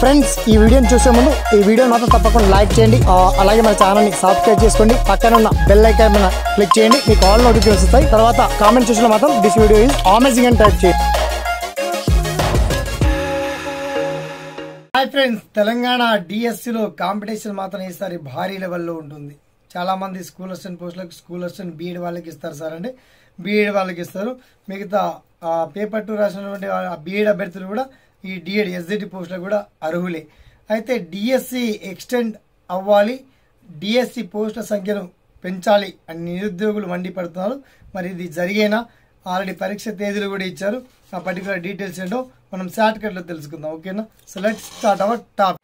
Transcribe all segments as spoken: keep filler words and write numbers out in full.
Friends ఈ వీడియోని చూసే ముందు ఈ వీడియోని మాత్రం తప్పకుండా లైక్ చేయండి, అలాగే మన ఛానల్ని సబ్స్క్రైబ్ చేసుకోండి, పక్కన ఉన్న బెల్ ఐకాన్ మీద క్లిక్ చేయండి, మీకు ఆల్ నోటిఫికేషన్స్ వస్తాయి. తర్వాత కామెంట్ సెక్షన్లో మాత్రం దిస్ వీడియో ఈజ్ అమేజింగ్ అని టైప్ చేయండి. హాయ్ ఫ్రెండ్స్, తెలంగాణ డిఎస్సిలో కాంపిటీషన్ మాత్రం ఈసారి భారీ లెవెల్లో ఉంటుంది. చాలా మంది స్కూల్ అసిస్టెంట్ పోస్టులకు స్కూల్ అసిస్టెంట్ బీఎడ్ వాళ్ళకి ఇస్తారు సార్ అంటే బీఎడ్ వాళ్ళకి ఇస్తారు. మిగతా పేపర్ టూ రాసినటువంటి బీఎడ్ అభ్యర్థులు కూడా ఈ డిఎడ్ ఎస్జిటి పోస్టులకు కూడా అర్హులే. అయితే డిఎస్సి ఎక్స్టెండ్ అవ్వాలి, డిఎస్సి పోస్టుల సంఖ్యను పెంచాలి అని నిరుద్యోగులు మండిపడుతున్నారు. మరి ఇది జరిగేనా? ఆల్రెడీ పరీక్ష తేదీలు కూడా ఇచ్చారు. ఆ పర్టికులర్ డీటెయిల్స్ ఏంటో మనం షార్ట్ కట్ లో తెలుసుకుందాం. ఓకేనా? So let's start our topic.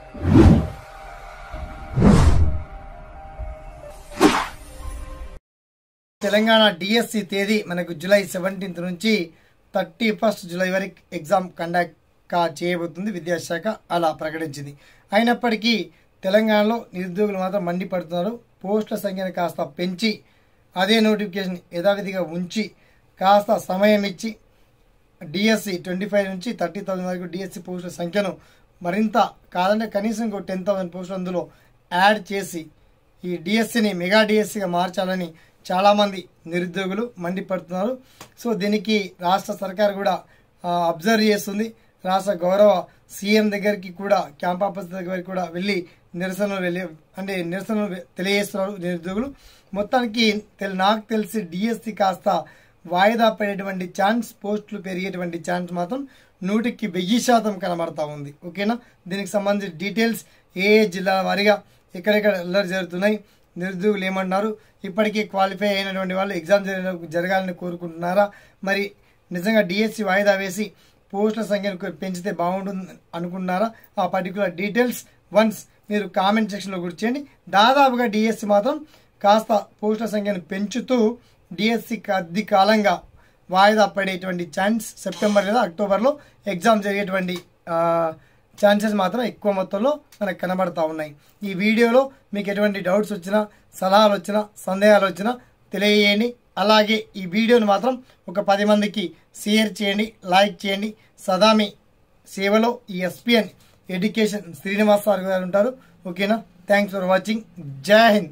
Telangana DSC తేదీ మనకు జూలై సెవెంటీన్త్ నుంచి థర్టీ ఫస్ట్ జూలై వరకు ఎగ్జామ్ కండక్ట్ కా చేయబోతుంది విద్యాశాఖ అలా ప్రకటించింది. అయినప్పటికీ తెలంగాణలో నిరుద్యోగులు మాత్రం మండిపడుతున్నారు. పోస్టుల సంఖ్యను కాస్త పెంచి అదే నోటిఫికేషన్ యథావిధిగా ఉంచి కాస్త సమయం ఇచ్చి డిఎస్సి ట్వంటీ ఫైవ్ నుంచి థర్టీ థౌసండ్ వరకు డిఎస్సి పోస్టుల సంఖ్యను మరింత కాదంటే కనీసం ఇంకో టెన్ థౌసండ్ పోస్టులు అందులో యాడ్ చేసి ఈ డిఎస్సిని మెగా డిఎస్సిగా మార్చాలని చాలామంది నిరుద్యోగులు మండిపడుతున్నారు. సో దీనికి రాష్ట్ర సర్కార్ కూడా అబ్జర్వ్ చేస్తుంది. రాష్ట్ర గౌరవ సీఎం దగ్గరికి కూడా క్యాంప్ ఆఫీస్ దగ్గరికి కూడా వెళ్ళి నిరసనలు వెళ్ళి అంటే నిరసనలు తెలియజేస్తున్నారు నిరుద్యోగులు. మొత్తానికి నాకు తెలిసి డిఎస్సి కాస్త వాయిదా పడేటువంటి ఛాన్స్, పోస్టులు పెరిగేటువంటి ఛాన్స్ మాత్రం నూటికి వెయ్యి శాతం కనబడతా ఉంది. ఓకేనా? దీనికి సంబంధించి డీటెయిల్స్ ఏ ఏ జిల్లాల వారీగా ఎక్కడెక్కడ అల్లరి జరుగుతున్నాయి, నిరుద్యోగులు ఏమన్నారు, ఇప్పటికీ క్వాలిఫై అయినటువంటి వాళ్ళు ఎగ్జామ్ జరగాలని కోరుకుంటున్నారా, మరి నిజంగా డిఎస్సి వాయిదా వేసి పోస్టుల సంఖ్యను పెంచితే బాగుంటుంది అనుకుంటున్నారా, ఆ పర్టికులర్ డీటెయిల్స్ వన్స్ మీరు కామెంట్ సెక్షన్లో గుర్చేయండి. దాదాపుగా డిఎస్సి మాత్రం కాస్త పోస్టుల సంఖ్యను పెంచుతూ డిఎస్సి కొద్ది కాలంగా వాయిదా పడేటువంటి ఛాన్స్ సెప్టెంబర్ లేదా అక్టోబర్లో ఎగ్జామ్ జరిగేటువంటి ఛాన్సెస్ మాత్రం ఎక్కువ మొత్తంలో మనకు కనబడతా ఉన్నాయి. ఈ వీడియోలో మీకు ఎటువంటి డౌట్స్ వచ్చినా, సలహాలు వచ్చినా, సందేహాలు వచ్చినా తెలియజేయండి. అలాగే ఈ వీడియోని మాత్రం ఒక పది మందికి షేర్ చేయండి, లైక్ చేయండి. సదామి సేవలో ఈ ఎస్పీఎన్ ఎడ్యుకేషన్ శ్రీనివాస్ సార్ గారు ఉంటారు. ఓకేనా? Thanks for watching. జై హింద్.